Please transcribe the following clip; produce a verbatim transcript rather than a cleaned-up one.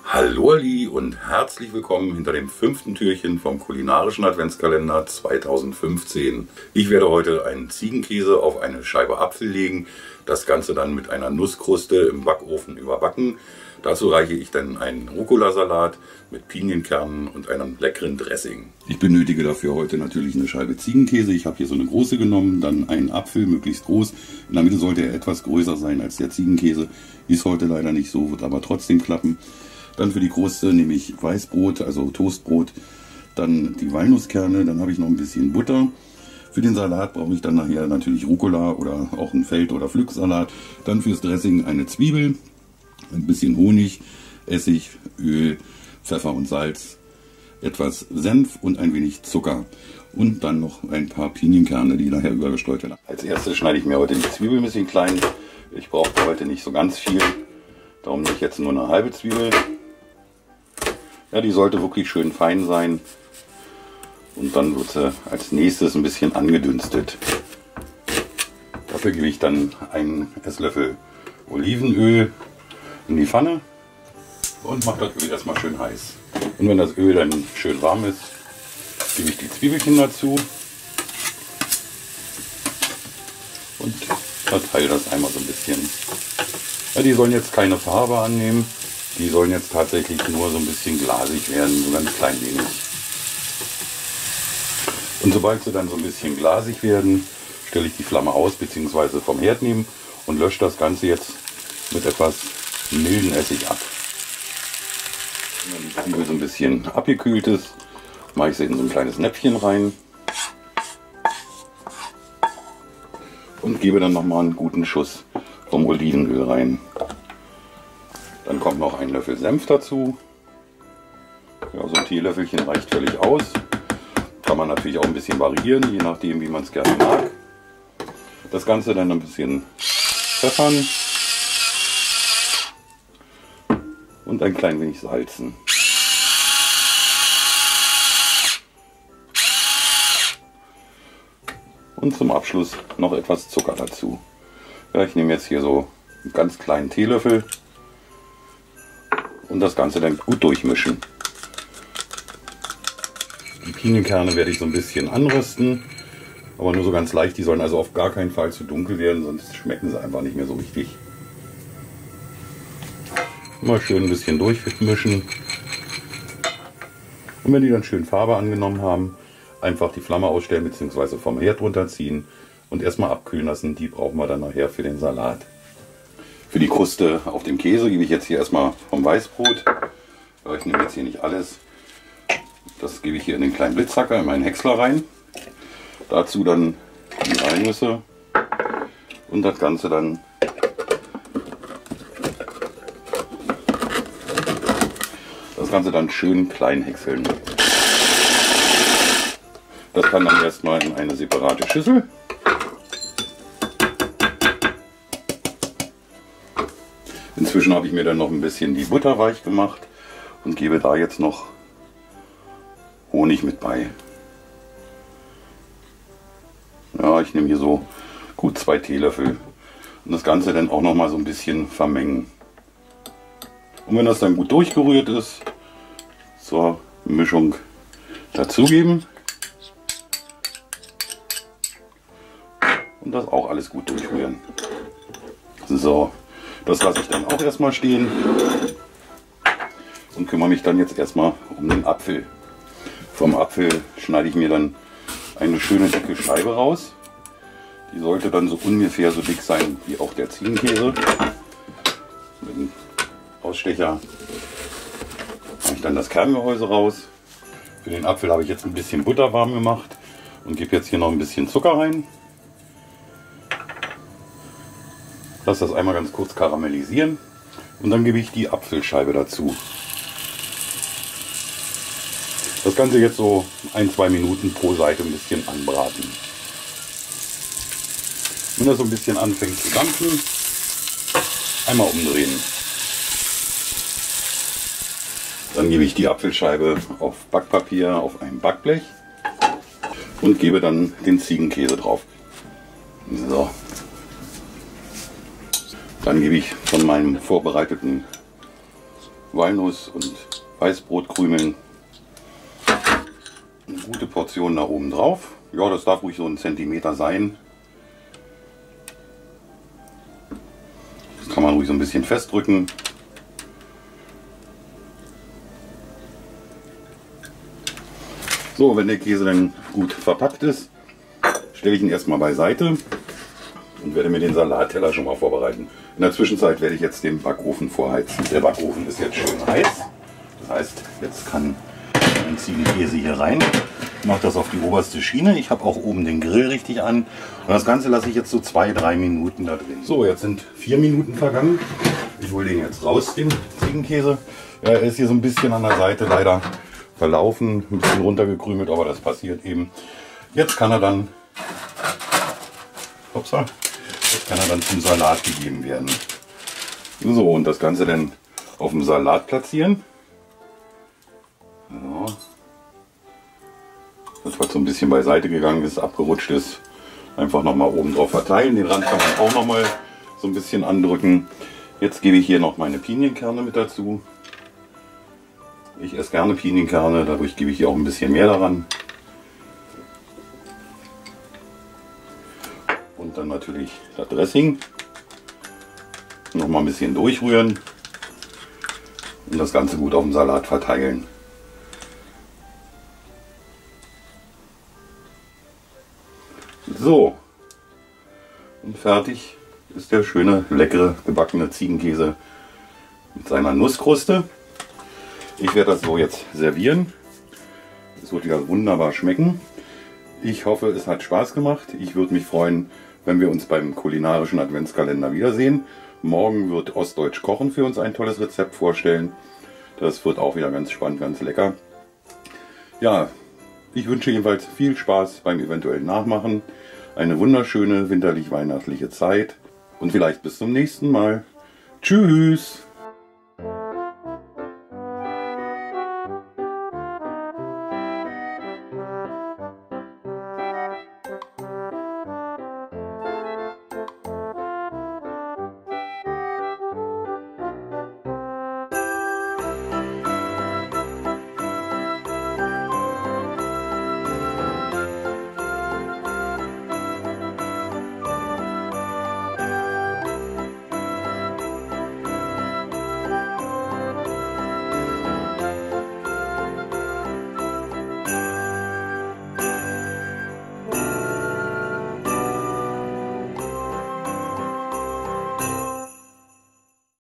Hallo Ali und herzlich willkommen hinter dem fünften Türchen vom kulinarischen Adventskalender zweitausendfünfzehn. Ich werde heute einen Ziegenkäse auf eine Scheibe Apfel legen, das Ganze dann mit einer Nusskruste im Backofen überbacken. Dazu reiche ich dann einen Rucola-Salat mit Pinienkernen und einem leckeren Dressing. Ich benötige dafür heute natürlich eine Scheibe Ziegenkäse. Ich habe hier so eine große genommen, dann einen Apfel, möglichst groß. In der Mitte sollte er etwas größer sein als der Ziegenkäse. Ist heute leider nicht so, wird aber trotzdem klappen. Dann für die Kruste nehme ich Weißbrot, also Toastbrot, dann die Walnusskerne, dann habe ich noch ein bisschen Butter. Für den Salat brauche ich dann nachher natürlich Rucola oder auch einen Feld- oder Pflücksalat. Dann fürs Dressing eine Zwiebel, ein bisschen Honig, Essig, Öl, Pfeffer und Salz, etwas Senf und ein wenig Zucker. Und dann noch ein paar Pinienkerne, die nachher übergestreut werden. Als erstes schneide ich mir heute die Zwiebel ein bisschen klein. Ich brauche heute nicht so ganz viel, darum nehme ich jetzt nur eine halbe Zwiebel. Ja, die sollte wirklich schön fein sein. Und dann wird sie als nächstes ein bisschen angedünstet. Dafür gebe ich dann einen Esslöffel Olivenöl in die Pfanne und mache das Öl erstmal schön heiß. Und wenn das Öl dann schön warm ist, gebe ich die Zwiebelchen dazu und verteile das einmal so ein bisschen. Ja, die sollen jetzt keine Farbe annehmen. Die sollen jetzt tatsächlich nur so ein bisschen glasig werden, so ganz klein wenig. Und sobald sie dann so ein bisschen glasig werden, stelle ich die Flamme aus bzw. vom Herd nehmen und lösche das Ganze jetzt mit etwas milden Essig ab. Wenn die Zwiebel so ein bisschen abgekühlt ist, mache ich sie in so ein kleines Näpfchen rein und gebe dann nochmal einen guten Schuss vom Olivenöl rein. Dann kommt noch ein Löffel Senf dazu. Ja, so ein Teelöffelchen reicht völlig aus. Kann man natürlich auch ein bisschen variieren, je nachdem wie man es gerne mag. Das Ganze dann ein bisschen pfeffern und ein klein wenig salzen. Und zum Abschluss noch etwas Zucker dazu. Ja, ich nehme jetzt hier so einen ganz kleinen Teelöffel. Und das Ganze dann gut durchmischen. Die Pinienkerne werde ich so ein bisschen anrösten, aber nur so ganz leicht. Die sollen also auf gar keinen Fall zu dunkel werden, sonst schmecken sie einfach nicht mehr so richtig. Mal schön ein bisschen durchmischen. Und wenn die dann schön Farbe angenommen haben, einfach die Flamme ausstellen bzw. vom Herd runterziehen und erstmal abkühlen lassen. Die brauchen wir dann nachher für den Salat. Für die Kruste auf dem Käse gebe ich jetzt hier erstmal vom Weißbrot. Ich nehme jetzt hier nicht alles. Das gebe ich hier in den kleinen Blitzhacker, in meinen Häcksler rein. Dazu dann die Walnüsse und das Ganze dann das Ganze dann schön klein häckseln. Das kann dann erstmal in eine separate Schüssel. Inzwischen habe ich mir dann noch ein bisschen die Butter weich gemacht und gebe da jetzt noch Honig mit bei. Ja, ich nehme hier so gut zwei Teelöffel und das Ganze dann auch noch mal so ein bisschen vermengen. Und wenn das dann gut durchgerührt ist, zur Mischung dazugeben und das auch alles gut durchrühren. So. Das lasse ich dann auch erstmal stehen und kümmere mich dann jetzt erstmal um den Apfel. Vom Apfel schneide ich mir dann eine schöne dicke Scheibe raus. Die sollte dann so ungefähr so dick sein wie auch der Ziegenkäse. Mit dem Ausstecher mache ich dann das Kerngehäuse raus. Für den Apfel habe ich jetzt ein bisschen Butter warm gemacht und gebe jetzt hier noch ein bisschen Zucker rein. Lasse das einmal ganz kurz karamellisieren und dann gebe ich die Apfelscheibe dazu. Das Ganze jetzt so ein, zwei Minuten pro Seite ein bisschen anbraten. Wenn das so ein bisschen anfängt zu dampfen, einmal umdrehen. Dann gebe ich die Apfelscheibe auf Backpapier auf ein Backblech und gebe dann den Ziegenkäse drauf. So. Dann gebe ich von meinem vorbereiteten Walnuss und Weißbrotkrümeln. Eine gute Portion da oben drauf. Ja, das darf ruhig so ein Zentimeter sein. Das kann man ruhig so ein bisschen festdrücken. So, wenn der Käse dann gut verpackt ist, stelle ich ihn erstmal beiseite und werde mir den Salatteller schon mal vorbereiten. In der Zwischenzeit werde ich jetzt den Backofen vorheizen. Der Backofen ist jetzt schön heiß. Das heißt, jetzt kann ein Ziegenkäse hier rein. Ich mache das auf die oberste Schiene. Ich habe auch oben den Grill richtig an. Und das Ganze lasse ich jetzt so zwei, drei Minuten da drin. So, jetzt sind vier Minuten vergangen. Ich hole den jetzt raus, den Ziegenkäse. Ja, er ist hier so ein bisschen an der Seite leider verlaufen, ein bisschen runtergekrümelt, aber das passiert eben. Jetzt kann er dann, upsa, jetzt kann er dann zum Salat gegeben werden. So, und das Ganze dann auf dem Salat platzieren. So. Das, was so ein bisschen beiseite gegangen ist, abgerutscht ist, einfach nochmal oben drauf verteilen. Den Rand kann man auch nochmal so ein bisschen andrücken. Jetzt gebe ich hier noch meine Pinienkerne mit dazu. Ich esse gerne Pinienkerne, dadurch gebe ich hier auch ein bisschen mehr daran. Und dann natürlich das Dressing. Noch mal ein bisschen durchrühren und das Ganze gut auf dem Salat verteilen. So, und fertig ist der schöne, leckere, gebackene Ziegenkäse mit seiner Nusskruste. Ich werde das so jetzt servieren. Es wird ja wunderbar schmecken. Ich hoffe, es hat Spaß gemacht. Ich würde mich freuen, wenn wir uns beim kulinarischen Adventskalender wiedersehen. Morgen wird Ostdeutsch Kochen für uns ein tolles Rezept vorstellen. Das wird auch wieder ganz spannend, ganz lecker. Ja, ich wünsche jedenfalls viel Spaß beim eventuellen Nachmachen. Eine wunderschöne winterlich-weihnachtliche Zeit. Und vielleicht bis zum nächsten Mal. Tschüss!